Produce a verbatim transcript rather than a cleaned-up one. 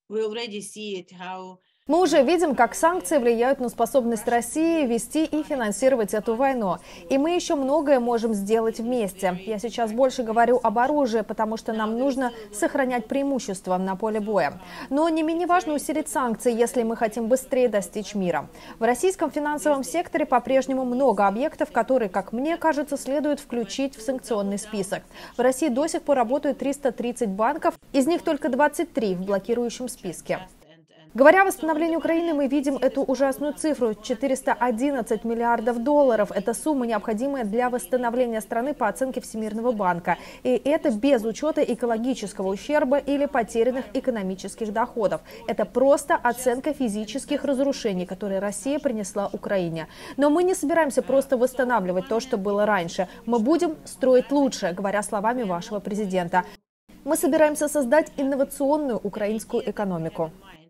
We already see it how Мы уже видим, как санкции влияют на способность России вести и финансировать эту войну. И мы еще многое можем сделать вместе. Я сейчас больше говорю об оружии, потому что нам нужно сохранять преимущество на поле боя. Но не менее важно усилить санкции, если мы хотим быстрее достичь мира. В российском финансовом секторе по-прежнему много объектов, которые, как мне кажется, следует включить в санкционный список. В России до сих пор работают триста тридцать банков, из них только двадцать три в блокирующем списке. Говоря о восстановлении Украины, мы видим эту ужасную цифру – четыреста одиннадцать миллиардов долларов. Это сумма, необходимая для восстановления страны по оценке Всемирного банка. И это без учета экологического ущерба или потерянных экономических доходов. Это просто оценка физических разрушений, которые Россия принесла Украине. Но мы не собираемся просто восстанавливать то, что было раньше. Мы будем строить лучше, говоря словами вашего президента. Мы собираемся создать инновационную украинскую экономику.